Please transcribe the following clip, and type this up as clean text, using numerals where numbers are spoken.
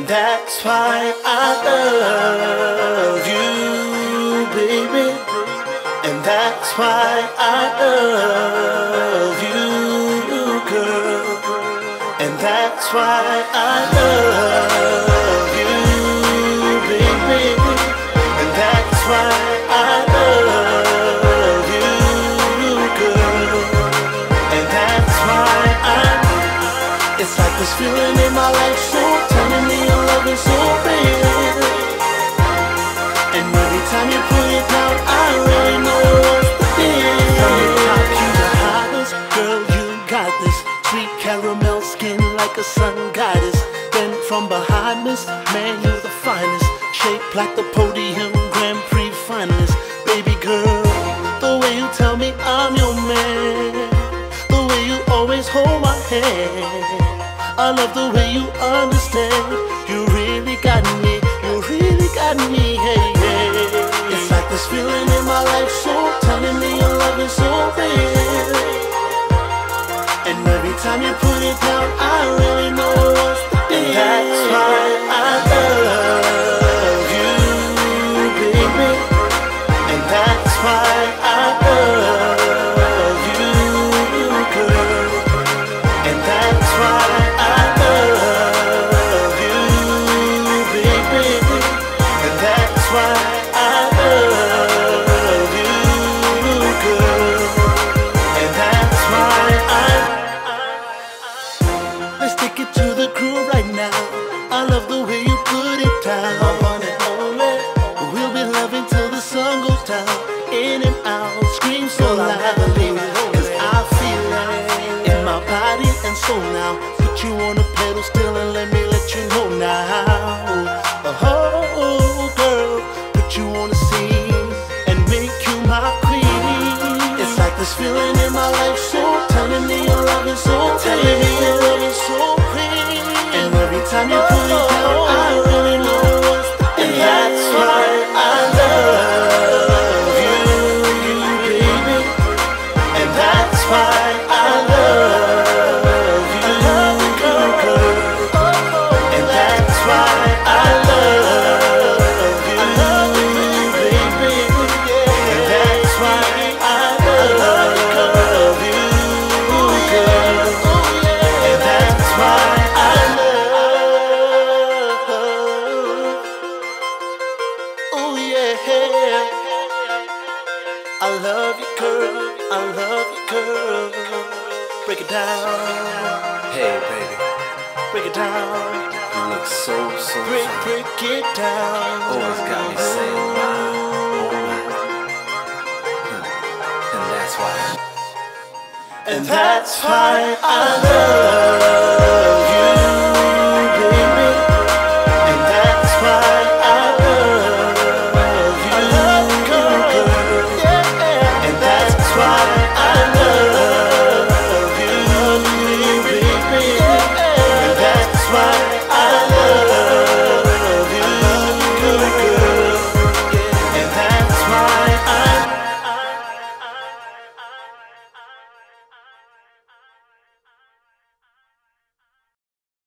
And that's why I love you, baby. And that's why I love you, girl. And that's why I love you, baby. And that's why I love you, girl. And that's why it's like this feeling in my life, so telling me your love is so real. And every time you put it down, I really know what's the deal. From the top, you the hottest, girl, you got this. Sweet caramel skin like a sun goddess. Then from behind us, man, you're the finest. Shaped like the podium Grand Prix finalist. Baby girl, the way you tell me I'm your man, the way you always hold my hand, I love the way you understand. You really got me, you really got me, hey, hey. It's like this feeling in my life, so telling me your love is so real. And every time you put it down, I really know what's the deal. And that's why I love you, baby. And that's why I love you, girl. And that's why I love you, baby. And that's why I love you, girl. And that's why let's take it to the crew right now. I love the way you put it down. We'll be loving till the sun goes down. In and out, scream so loudly, 'cause I feel it in my body and soul now. Put you on the pedal still and let me let you know now. Oh, girl, put you on the scene and make you my queen. It's like this feeling in my life, so telling me your love is so telling me your love is so real. And every time you put it down, I really know what's the deal. And that's why I love you, baby. And that's why I love you, girl. And that's why I love you, baby. And that's why I love you, girl. And that's why I love. Oh yeah, I love you, girl. I love you, girl. Break it down. Hey, baby, Break it down. you look so Break fine. it down. Always got me saying, wow, oh my. And that's why. And that's why I love